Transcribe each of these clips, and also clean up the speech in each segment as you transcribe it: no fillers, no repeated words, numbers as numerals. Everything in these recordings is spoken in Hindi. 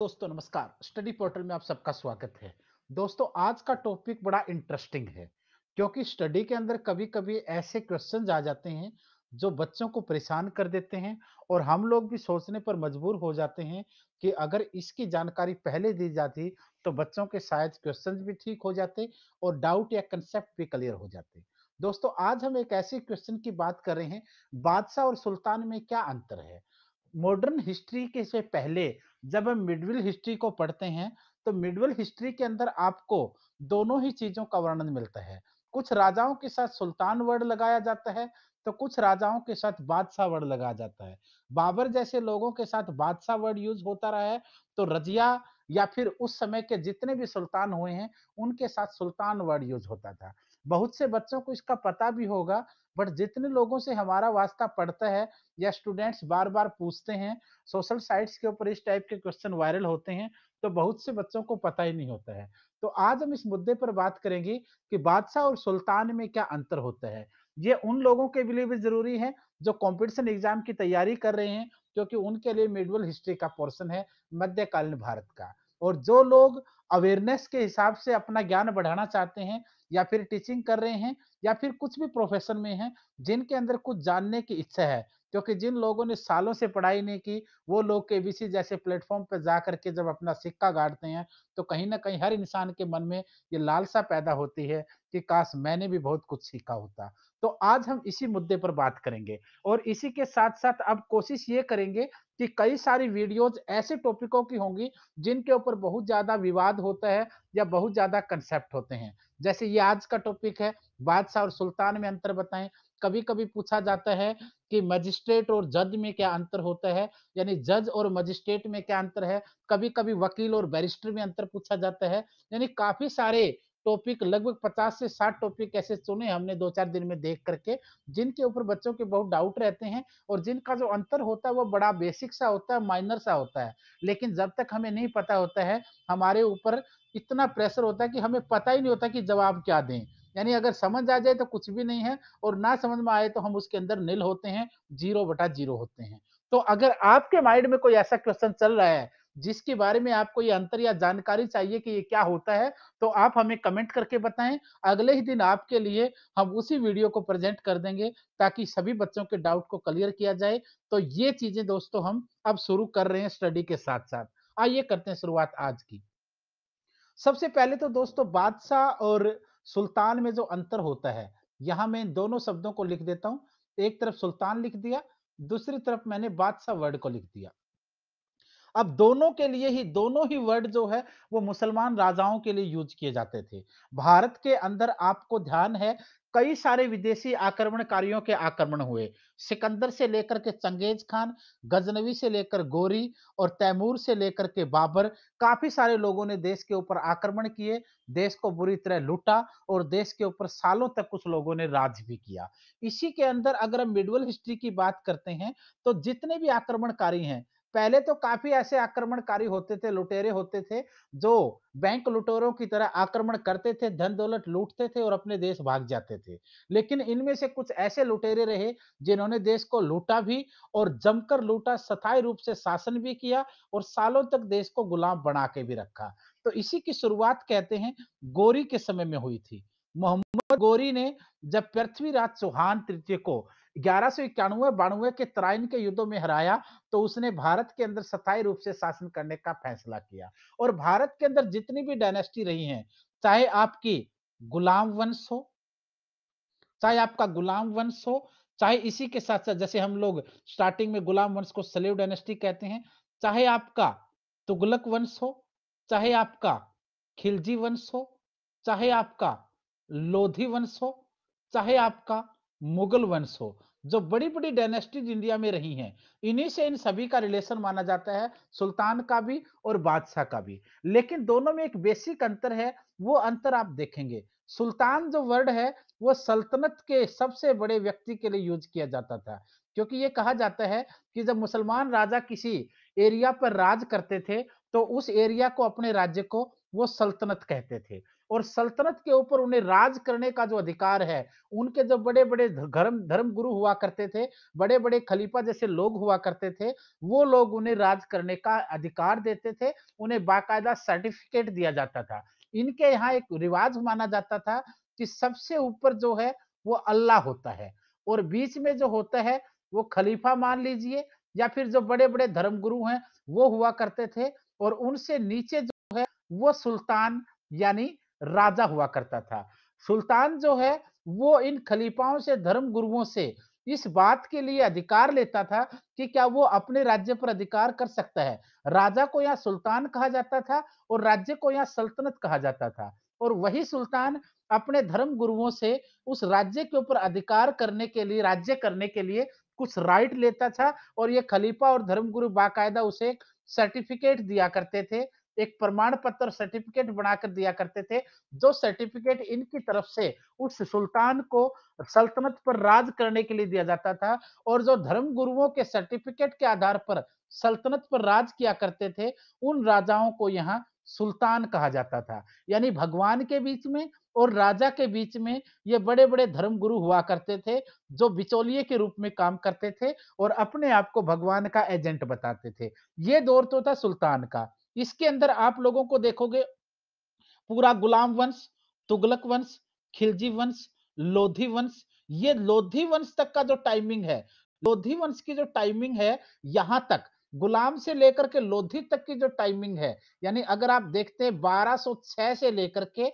दोस्तों नमस्कार। स्टडी पोर्टल में आप सबका स्वागत है। दोस्तों आज का टॉपिक बड़ा इंटरेस्टिंग है क्योंकि स्टडी के अंदर कभी-कभी ऐसे क्वेश्चंस आ जाते हैं जो बच्चों को परेशान कर देते हैं और हम लोग भी सोचने पर मजबूर हो जाते हैं कि अगर इसकी जानकारी पहले दी जाती तो बच्चों के शायद क्वेश्चंस भी ठीक हो जाते और डाउट या कंसेप्ट भी क्लियर हो जाते। दोस्तों आज हम एक ऐसे क्वेश्चन की बात कर रहे हैं, बादशाह और सुल्तान में क्या अंतर है? मॉडर्न हिस्ट्री के से पहले जब हम मिडविल हिस्ट्री को पढ़ते हैं, तो मिडविल हिस्ट्री के अंदर आपको दोनों ही चीज़ों का वर्णन मिलता है। कुछ राजाओं के साथ सुल्तान वर्ड लगाया जाता है, तो कुछ राजाओं के साथ बादशाह वर्ड लगाया जाता है। बाबर जैसे लोगों के साथ बादशाह वर्ड यूज़ होता रहा है, तो रज़िया या फिर उस समय के जितने भी सुल्तान हुए हैं, उनके साथ सुल्तान वर्ड यूज़ होता था। बहुत से बच्चों को इसका पता भी होगा, बट जितने लोगों से हमारा वास्ता पड़ता है या स्टूडेंट्स बार-बार पूछते हैं, सोशल साइट्स के ऊपर इस टाइप के क्वेश्चन वायरल होते हैं, तो बहुत से बच्चों को पता ही नहीं होता है। तो आज हम इस मुद्दे पर बात करेंगे कि बादशाह और सुल्तान में क्या अंतर होता है। ये उन लोगों के लिए भी ज़रूरी है जो कॉम्पिटिशन एग्ज़ाम की तैयारी कर रहे हैं, क्योंकि उनके लिए मिडवल हिस्ट्री का पोर्शन है मध्यकालीन भारत का। और जो लोग अवेयरनेस के हिसाब से अपना ज्ञान बढ़ाना चाहते हैं या फिर टीचिंग कर रहे हैं या फिर कुछ भी प्रोफ़ेशन में हैं, जिनके अंदर कुछ जानने की इच्छा है, क्योंकि जिन लोगों ने सालों से पढ़ाई नहीं की, वो लोग केबीसी जैसे प्लेटफ़ॉर्म पे जा कर के जब अपना सिक्का गाड़ते हैं, तो कहीं न कहीं हर इंसान के मन में ये लालसा पैदा होती है कि काश मैंने भी बहुत कुछ सीखा होता। तो आज हम इसी मुद्दे पर बात करेंगे और इसी के साथ-साथ अब कोशिश ये करेंगे कि कई सारी वीडियोज़ ऐसे टॉपिकों की होंगी, जिनके ऊपर बहुत ज़्यादा विवाद होता है या बहुत ज़्यादा कांसेप्ट होते हैं। जैसे ये आज का टॉपिक है, बादशाह और सुल्तान में अंतर बताएँ। कभी-कभी पूछा जाता है कि मजिस्ट्रेट और जज में क्या अंतर होता है? यानी जज और मजिस्ट्रेट में क्या अंतर है? कभी-कभी वकील और बैरिस्टर में अंतर पूछा जाता है। यानी काफ़ी सारे टॉपिक लगभग 50 से 60 टॉपिक ऐसे चुने हमने 2-4 दिन में देख कर के, जिनके ऊपर बच्चों के बहुत डाउट रहते हैं और जिनका जो अंतर होता है वो बड़ा बेसिक सा होता है, माइनर सा होता है। लेकिन जब तक हमें नहीं पता होता है, हमारे ऊपर इतना प्रेशर होता है कि हमें पता ही नहीं होता कि जवाब क्या दें। यानी अगर समझ आ जाए तो कुछ भी नहीं है और ना समझ में आए तो हम उसके अंदर निल होते हैं, 0/0 होते हैं। तो अगर आपके माइंड में कोई ऐसा क्वेश्चन चल रहा है, जिसके बारे में आपको ये अंतर या जानकारी चाहिए कि ये क्या होता है, तो आप हमें कमेंट करके बताएँ। अगले ही दिन आपके लिए हम उसी वीडियो को प्रेज़ेंट कर देंगे, ताकि सभी बच्चों के डाउट को क्लियर किया जाए। तो ये चीज़ें दोस्तों हम अब शुरू कर रहे हैं स्टडी के साथ-साथ। आइए करते हैं शुरुआत आज की। सबसे पहले तो दोस्तों बादशाह और सुल्तान में जो अंतर होता है, यहाँ मैं इन दोनों शब्दों को लिख देता हूँ। एक तरफ सुल्तान लिख दिया, दूसरी तरफ मैंने बादशाह वर्ड को लिख दिया। अब दोनों ही वर्ड जो है वो मुसलमान राजाओं के लिए यूज़ किए जाते थे। भारत के अंदर आपको ध्यान है कई सारे विदेशी आक्रमणकारियों के आक्रमण हुए। सिकंदर से लेकर के चंगेज़ खान, गज़नवी से लेकर गोरी और तैमूर से लेकर के बाबर, काफ़ी सारे लोगों ने देश के ऊपर आक्रमण किए, देश को बुरी तरह लूटा और देश के ऊपर सालों तक कुछ लोगों ने राज भी किया। इसी के अंदर अगर हम मिडवल हिस्ट्री की बात करते हैं, तो जितने भी आक्रमणकारी हैं, पहले तो काफ़ी ऐसे आक्रमणकारी होते थे, लुटेरे होते थे, जो बैंक लुटेरों की तरह आक्रमण करते थे, धन-दौलत लूटते थे और अपने देश भाग जाते थे। लेकिन इनमें से कुछ ऐसे लुटेरे रहे, जिन्होंने देश को लूटा भी और जमकर लूटा, स्थायी रूप से शासन भी किया और सालों तक देश को गुलाम बना के भी रखा। तो इसी की शुरुआत कहते हैं, गोरी के समय में हुई थी। मोहम्मद गोरी ने जब पृथ्वीराज चौहान तृतीय को 1191-92 के तराइन के युद्धों में हराया, तो उसने भारत के अंदर स्थायी रूप से शासन करने का फैसला किया और भारत के अंदर जितनी भी डायनेस्टी रही हैं, चाहे आपकी गुलाम वंश हो, चाहे आपका गुलाम वंश हो, चाहे इसी के साथ-साथ जैसे हम लोग स्टार्टिंग में गुलाम वंश को स्लेव डायनेस्टी कहते हैं, चाहे आपका तुगलक वंश हो, चाहे आपका खिलजी वंश हो, चाहे आपका लोधी वंश हो, चाहे आपका मुगल वंश हो, जो बड़ी-बड़ी डायनेस्टीज़ इंडिया में रही हैं, इन्हीं से इन सभी का रिलेशन माना जाता है, सुल्तान का भी और बादशाह का भी। लेकिन दोनों में एक बेसिक अंतर है, वो अंतर आप देखेंगे। सुल्तान जो वर्ड है, वो सल्तनत के सबसे बड़े व्यक्ति के लिए यूज़ किया जाता था। क्योंकि ये कहा जाता है कि जब मुसलमान राजा किसी एरिया पर राज करते थे, तो उस एरिया को अपने राज्य को वो सल्तनत कहते थे और सल्तनत के ऊपर उन्हें राज करने का जो अधिकार है, उनके जो बड़े-बड़े धर्म गुरु हुआ करते थे, बड़े-बड़े खलीफा जैसे लोग हुआ करते थे, वो लोग उन्हें राज करने का अधिकार देते थे, उन्हें बाकायदा सर्टिफ़िकेट दिया जाता था। इनके यहाँ एक रिवाज माना जाता था कि सबसे ऊपर जो है वो अल्लाह होता है और बीच में जो होता है वो खलीफा मान लीजिए या फिर जो बड़े-बड़े धर्मगुरु हैं, वो हुआ करते थे और उनसे नीचे जो है वो सुल्तान यानी राजा हुआ करता था। सुल्तान जो है वो इन खलीफाओं से धर्म गुरुओं से इस बात के लिए अधिकार लेता था कि क्या वो अपने राज्य पर अधिकार कर सकता है। राजा को यहाँ सुल्तान कहा जाता था और राज्य को यहाँ सल्तनत कहा जाता था और वही सुल्तान अपने धर्म गुरुओं से उस राज्य के ऊपर अधिकार करने के लिए राज्य करने के लिए कुछ राइट लेता था और ये खलीफा और धर्मगुरु बाकायदा उसे एक सर्टिफिकेट दिया करते थे, एक प्रमाण पत्र सर्टिफिकेट बनाकर दिया करते थे, जो सर्टिफिकेट इनकी तरफ से उस सुल्तान को सल्तनत पर राज करने के लिए दिया जाता था और जो धर्म गुरुओं के सर्टिफिकेट के आधार पर सल्तनत पर राज किया करते थे, उन राजाओं को यहाँ सुल्तान कहा जाता था। यानी भगवान के बीच में और राजा के बीच में ये बड़े-बड़े धर्म गुरु हुआ करते थे, जो बिचौलिए के रूप में काम करते थे और अपने आप को भगवान का एजेंट बताते थे। ये दौर तो था सुल्तान का। इसके अंदर आप लोगों को देखोगे पूरा गुलाम वंश, तुगलक वंश, खिलजी वंश, लोधी वंश, ये लोधी वंश तक का जो टाइमिंग है, लोधी वंश की जो टाइमिंग है, यहाँ तक गुलाम से लेकर के लोधी तक की जो टाइमिंग है, यानी अगर आप देखते हैं 1206 से लेकर के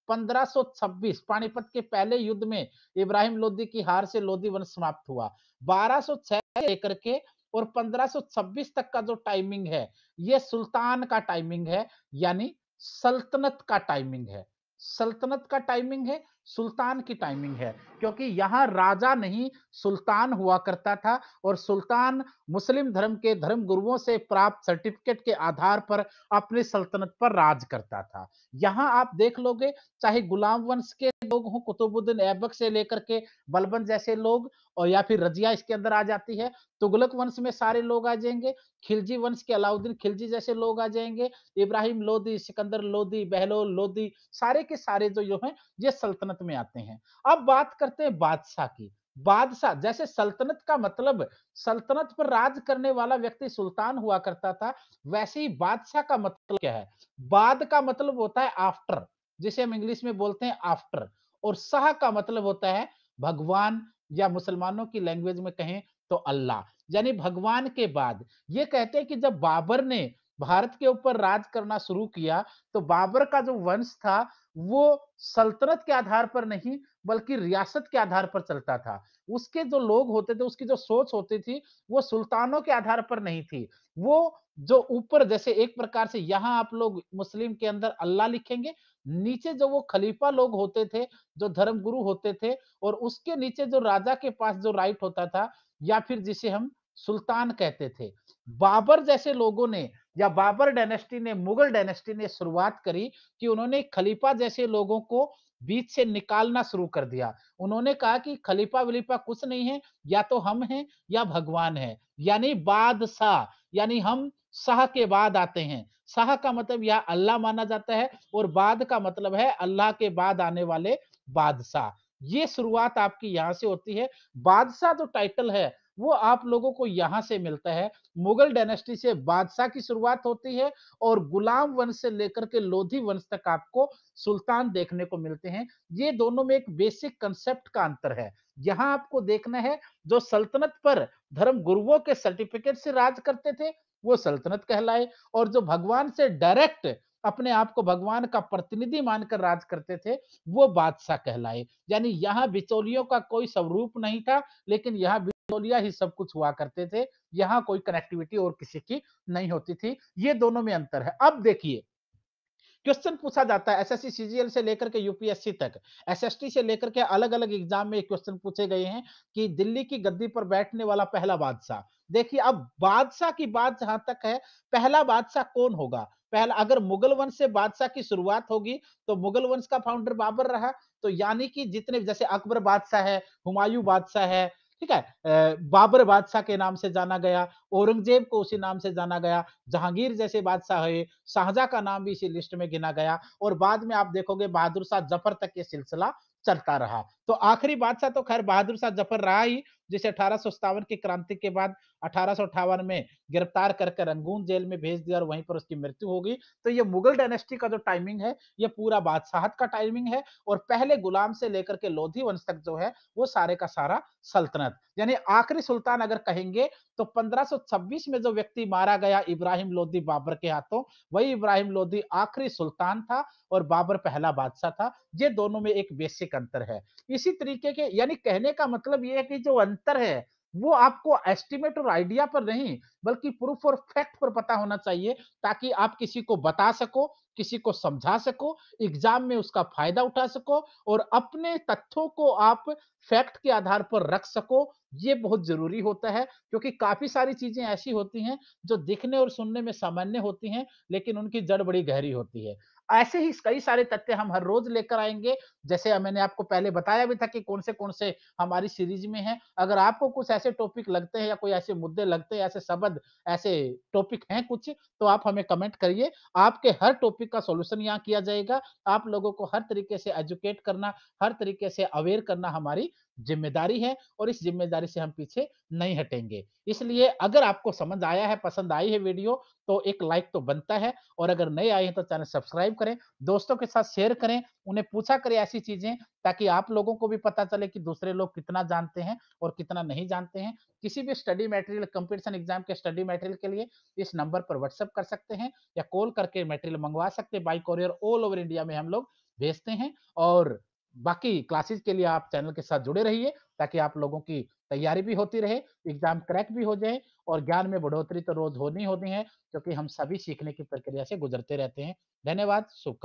1526 पानीपत के पहले युद्ध में इब्राहिम लोदी की हार से लोधी वंश समाप्त हुआ। 1206 से लेकर के और 1526 तक का जो टाइमिंग है, ये सुल्तान का टाइमिंग है, यानी सल्तनत का टाइमिंग है। सल्तनत का टाइमिंग है, सुल्तान की टाइमिंग है, क्योंकि यहाँ राजा नहीं सुल्तान हुआ करता था और सुल्तान मुस्लिम धर्म के धर्म गुरुओं से प्राप्त सर्टिफिकेट के आधार पर अपनी सल्तनत पर राज करता था। यहाँ आप देख लोगे चाहे गुलाम वंश के लोग हों, कुतुबुद्दीन ऐबक से लेकर के बलबन जैसे लोग और या फिर रजिया इसके अंदर आ जाती है, तुगलक वंश में सारे लोग आ जाएंगे, खिलजी वंश के अलाउद्दीन खिलजी जैसे लोग आ जाएंगे, इब्राहिम लोदी, सिकंदर लोदी, बहलोल लोदी, सारे के सारे जो हैं ये सल्तनत में आते हैं। अब बात करते हैं बादशाह की। बादशाह जैसे सल्तनत का मतलब सल्तनत पर राज करने वाला व्यक्ति सुल्तान हुआ करता था, वैसे ही बादशाह का मतलब क्या है? बाद का मतलब होता है आफ्टर, जिसे हम इंग्लिश में बोलते हैं आफ्टर और शाह का मतलब होता है भगवान या मुसलमानों की लैंग्वेज में कहें तो अल्लाह, यानी भगवान के बाद। ये कहते हैं कि जब बाबर ने भारत के ऊपर राज करना शुरू किया, तो बाबर का जो वंश था, वो सल्तनत के आधार पर नहीं, बल्कि रियासत के आधार पर चलता था। उसके जो लोग होते थे, उसकी जो सोच होती थी, वो सुल्तानों के आधार पर नहीं थी। वो जो ऊपर जैसे एक प्रकार से यहाँ आप लोग मुस्लिम के अंदर अल्लाह लिखेंगे, नीचे जो वो खलीफा लोग होते थे, जो धर्मगुरु होते थे और उसके नीचे जो राजा के पास जो राइट होता था या फिर जिसे हम सुल्तान कहते थे। बाबर जैसे लोगों ने या बाबर डायनेस्टी ने, मुगल डायनेस्टी ने शुरुआत करी कि उन्होंने खलीफा जैसे लोगों को बीच से निकालना शुरू कर दिया। उन्होंने कहा कि खलीफा-वलीफा कुछ नहीं है, या तो हम हैं या भगवान है, यानी बादशाह, यानी हम शाह के बाद आते हैं। शाह का मतलब यहाँ अल्लाह माना जाता है और बाद का मतलब है अल्लाह के बाद आने वाले बादशाह। ये शुरुआत आपकी यहाँ से होती है। बादशाह जो टाइटल है, वो आप लोगों को यहाँ से मिलता है। मुगल डायनेस्टी से बादशाह की शुरुआत होती है और गुलाम वंश से लेकर के लोधी वंश तक आपको सुल्तान देखने को मिलते हैं। ये दोनों में एक बेसिक कांसेप्ट का अंतर है। यहाँ आपको देखना है जो सल्तनत पर धर्म गुरुओं के सर्टिफिकेट से राज करते थे, वो सल्तनत कहलाए और जो भगवान से डायरेक्ट अपने आप को भगवान का प्रतिनिधि मानकर राज करते थे, वो बादशाह कहलाए। यानी यहाँ बिचौलियों का कोई स्वरूप नहीं था, लेकिन यहाँ बिचौलिया ही सब कुछ हुआ करते थे। यहाँ कोई कनेक्टिविटी और किसी की नहीं होती थी। ये दोनों में अंतर है। अब देखिए क्वेश्चन पूछा जाता है एसएससी सीजीएल से लेकर के यूपीएससी तक, एसएसटी से लेकर के अलग-अलग एग्जाम में क्वेश्चन पूछे गए हैं कि दिल्ली की गद्दी पर बैठने वाला पहला बादशाह। देखिए अब बादशाह की बात जहां तक है, पहला बादशाह कौन होगा? पहला अगर मुगल वंश से बादशाह की शुरुआत होगी तो मुगल वंश का फाउंडर बाबर रहा, तो यानी कि जितने जैसे अकबर बादशाह है, हुमायूं बादशाह है, ठीक है? बाबर बादशाह के नाम से जाना गया, औरंगज़ेब को उसी नाम से जाना गया, जहांगीर जैसे बादशाह हुए, शाहजहाँ का नाम भी इसी लिस्ट में गिना गया और बाद में आप देखोगे बहादुर शाह जफ़र तक ये सिलसिला चलता रहा। तो आखिरी बादशाह तो ख़ैर बहादुर शाह जफ़र रहा ही, जिसे 1857 की क्रांति के बाद 1858 में गिरफ्तार करके रंगून जेल में भेज दिया और वहीं पर उसकी मृत्यु हो गई। तो ये मुगल डायनेस्टी का जो टाइमिंग है, ये पूरा बादशाहत का टाइमिंग है और पहले गुलाम से लेकर के लोधी वंश तक जो है, वो सारे का सारा सल्तनत। यानी आखिरी सुल्तान अगर कहेंगे तो 1526 में जो व्यक्ति मारा गया इब्राहिम लोदी बाबर के हाथों, वही इब्राहिम लोदी आखिरी सुल्तान था और बाबर पहला बादशाह था। ये दोनों में एक बेसिक अंतर है। इसी तरीके के यानी कहने का मतलब ये है कि जो अंतर है, वो आपको एस्टिमेट और आइडिया पर नहीं, बल्कि प्रूफ और फैक्ट पर पता होना चाहिए, ताकि आप किसी को बता सको, किसी को समझा सको, एग्ज़ाम में उसका फ़ायदा उठा सको और अपने तथ्यों को आप फैक्ट के आधार पर रख सको, ये बहुत ज़रूरी होता है, क्योंकि काफ़ी सारी चीज़ें ऐसी होती हैं, जो दिखने और सुनने में सामान्य होती हैं, लेकिन उनकी जड़ बड़ी गहरी होती है। ऐसे ही कई सारे तथ्य हम हर रोज़ लेकर आएँगे, जैसे मैंने आपको पहले बताया भी था कि कौन से हमारी सीरीज़ में हैं। अगर आपको कुछ ऐसे टॉपिक लगते हैं या कोई ऐसे मुद्दे लगते हैं, ऐसे शब्द, ऐसे टॉपिक हैं कुछ, तो आप हमें कमेंट करिए। आपके हर टॉपिक का सॉल्यूशन यहाँ किया जाएगा। आप लोगों को हर तरीके से एजुकेट करना, हर तरीके से अवेयर करना हमारी ज़िम्मेदारी है और इस ज़िम्मेदारी से हम पीछे नहीं हटेंगे। इसलिए अगर आपको समझ आया है, पसंद आई है वीडियो, तो एक लाइक तो बनता है और अगर नए आए हैं तो चैनल सब्सक्राइब करें, दोस्तों के साथ शेयर करें, उन्हें पूछा करें ऐसी चीज़ें, ताकि आप लोगों को भी पता चले कि दूसरे लोग कितना जानते हैं और कितना नहीं जानते हैं। किसी भी स्टडी मटेरियल, कॉम्पिटिशन एग्ज़ाम के स्टडी मटेरियल के लिए इस नंबर पर व्हाट्सएप कर सकते हैं या कॉल करके मटेरियल मंगवा सकते हैं। By courier all over India में हम लोग भेजते हैं और बाकी क्लासेस के लिए आप चैनल के साथ जुड़े रहिए, ताकि आप लोगों की तैयारी भी होती रहे, एग्ज़ाम क्रैक भी हो जाए और ज्ञान में बढ़ोतरी तो रोज़ होनी होनी है, क्योंकि हम सभी सीखने की प्रक्रिया से गुज़रते रहते हैं। धन्यवाद, शुभ